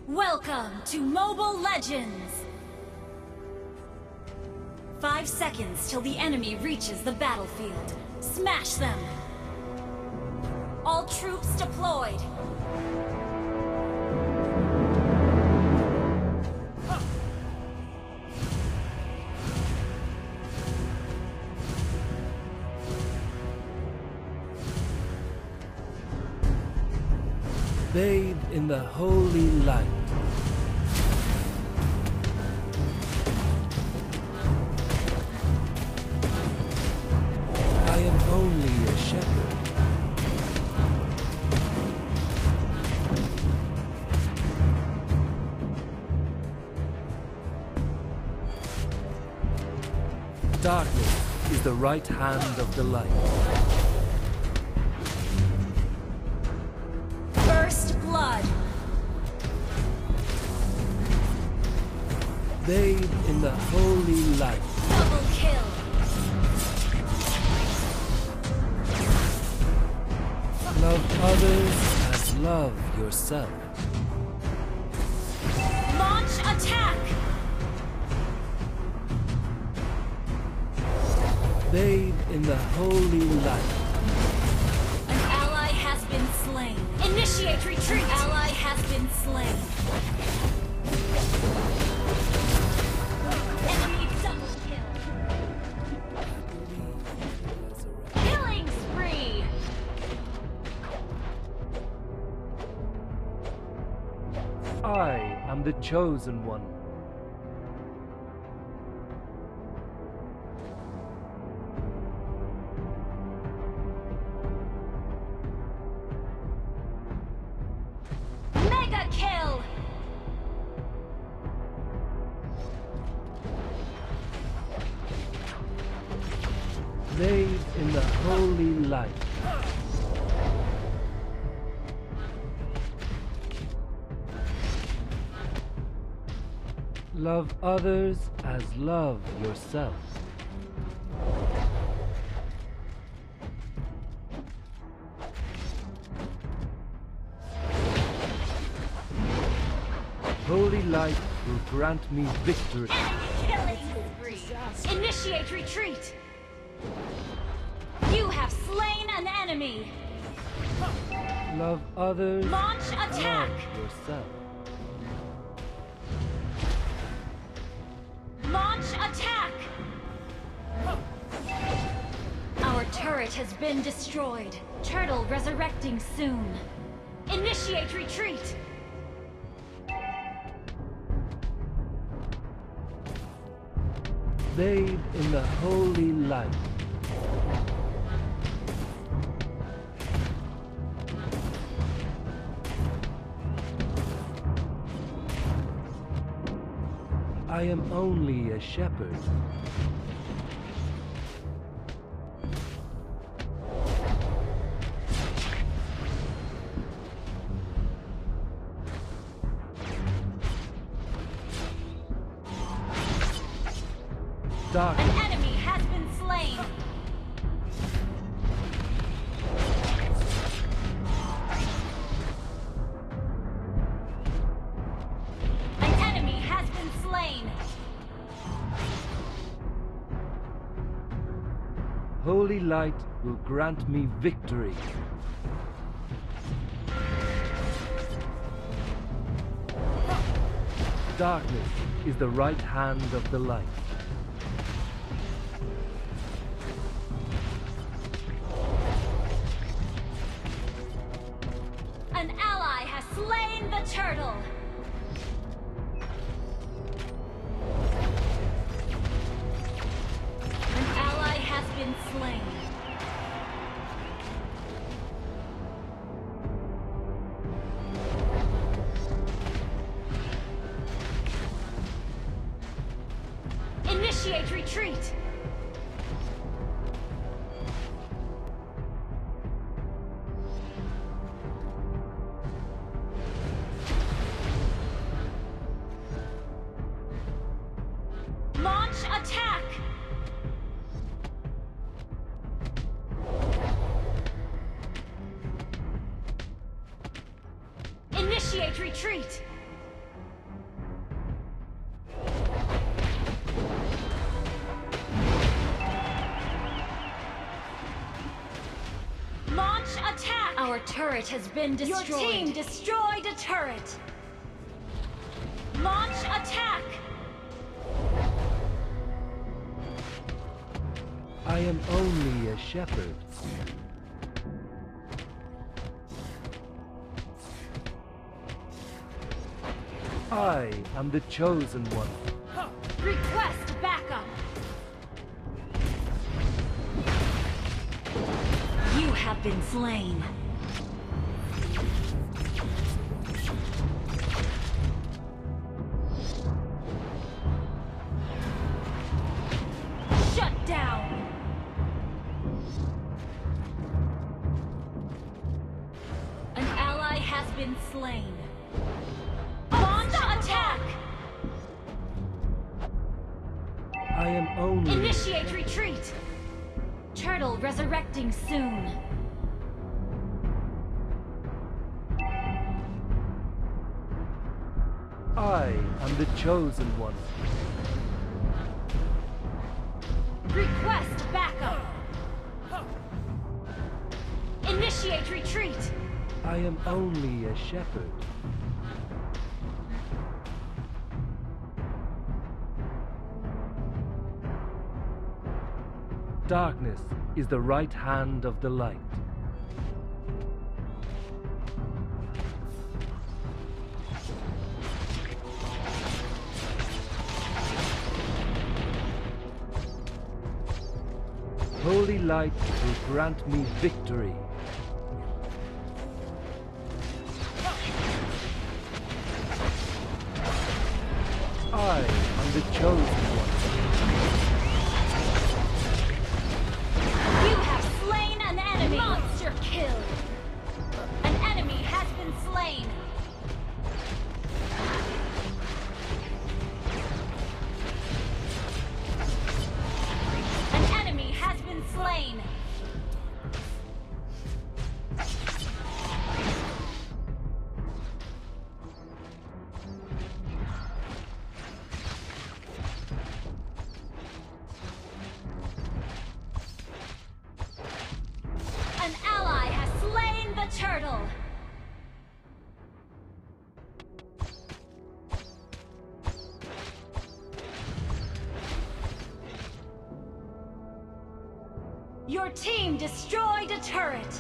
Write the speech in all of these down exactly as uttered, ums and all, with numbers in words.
Welcome to Mobile Legends! Five seconds till the enemy reaches the battlefield. Smash them! All troops deployed! Bathe in the holy light. I am only a shepherd. Darkness is the right hand of the light. Blood. Bathe in the holy light. Double kill. Love others as love yourself. Launch attack. Bathe in the holy light. Slain. Initiate retreat! An ally has been slain. Enemy double kill. Killing spree! I am the chosen one. Kill! Bathe in the holy light. Love others as love yourself. Holy light will grant me victory. Enemy killing spree! Initiate retreat! You have slain an enemy! Love others. Launch attack! Love yourself. Launch attack! Our turret has been destroyed. Turtle resurrecting soon. Initiate retreat! Bathe in the holy light. I am only a shepherd. Dark. An enemy has been slain. An enemy has been slain. Holy light will grant me victory. Darkness is the right hand of the light. An ally has slain the turtle! An ally has been slain. Initiate retreat! Launch attack! Initiate retreat! Your turret has been destroyed. Your team destroyed a turret. Launch attack. I am only a shepherd. I am the chosen one. Request backup. You have been slain. Shut down. An ally has been slain. Launch attack! I am only... Initiate retreat! Turtle resurrecting soon. I am the chosen one. Request backup! Initiate retreat! I am only a shepherd. Darkness is the right hand of the light. Holy light will grant me victory. I am the chosen one. You have slain an enemy! Monster kill! An enemy has been slain! An enemy has been slain! An ally has slain the turtle! Your team destroyed a turret!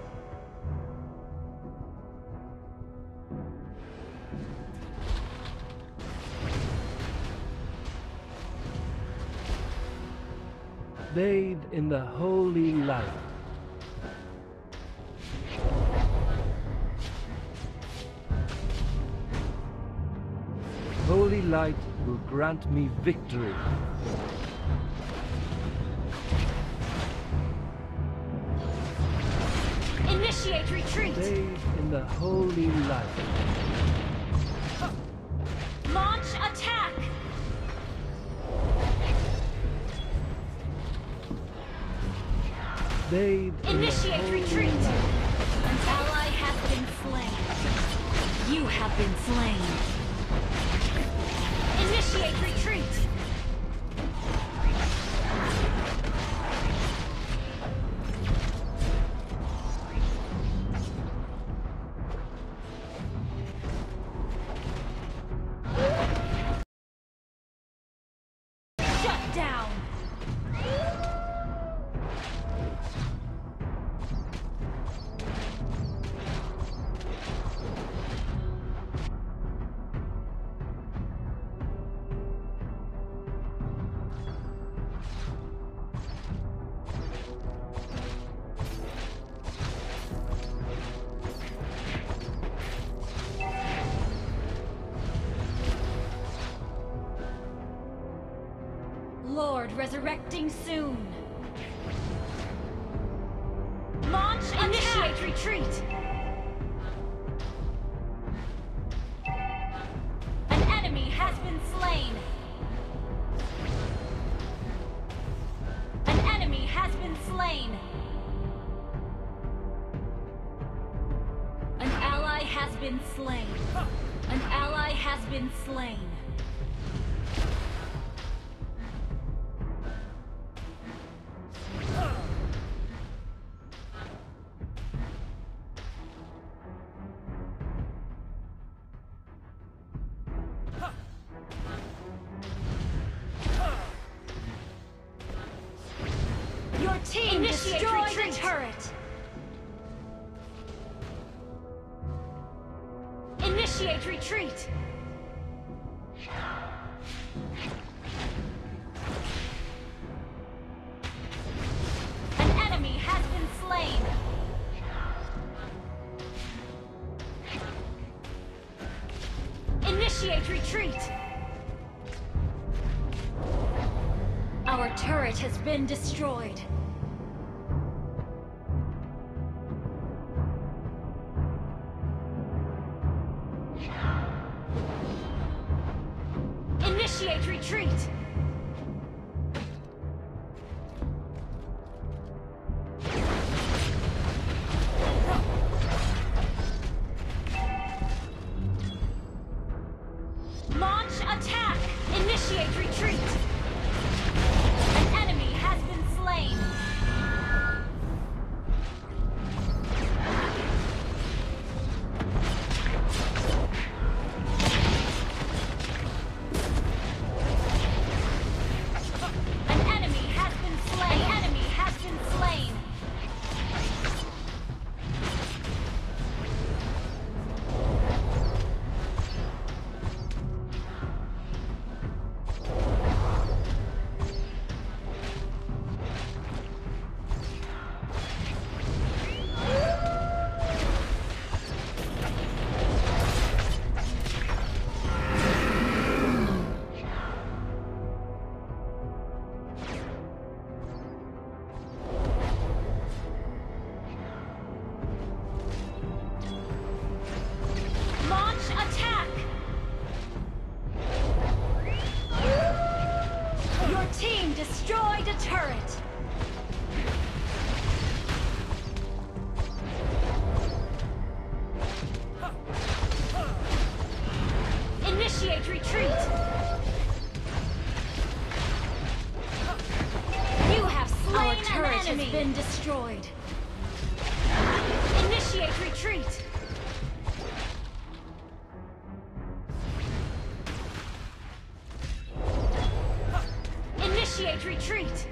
Bathed in the holy light. Holy light will grant me victory. Initiate retreat! Bathed in the holy light. Launch attack! Bathed in the Initiate holy retreat! light. An ally has been slain. You have been slain. Initiate retreat! Shut down! Lord resurrecting soon. Launch attack! Initiate retreat! An enemy has been slain. An enemy has been slain. An ally has been slain. An ally has been slain. team Initiate destroyed retreat. a turret. Initiate retreat. An enemy has been slain. Initiate retreat. Our turret has been destroyed. Initiate retreat. Launch attack. Initiate retreat. An enemy has been slain. An enemy has been slain. An enemy has been slain. Launch attack. Your team destroyed a turret. Initiate retreat. You have slain Our turret an enemy. has been destroyed. Initiate retreat. Initiate retreat.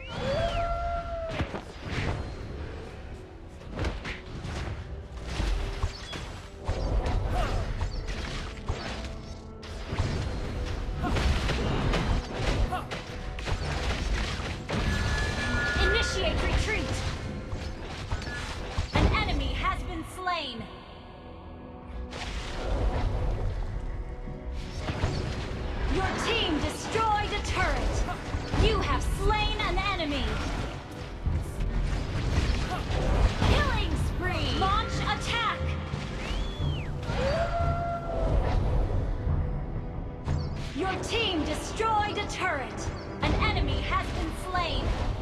Initiate retreat. An enemy has been slain. Your team destroyed a turret. You have slain an enemy. Killing spree. Launch attack. Your team destroyed a turret. An enemy has been slain.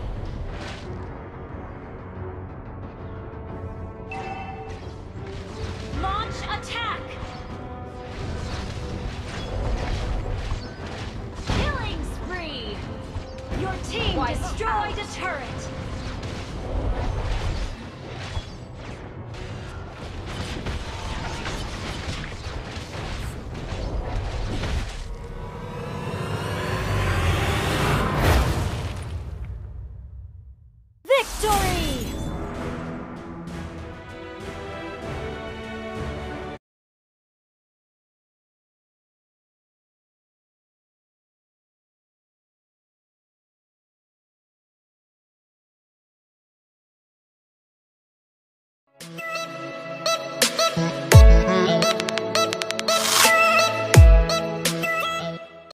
Launch attack. Killing spree. Your team Wipe destroyed out. a turret.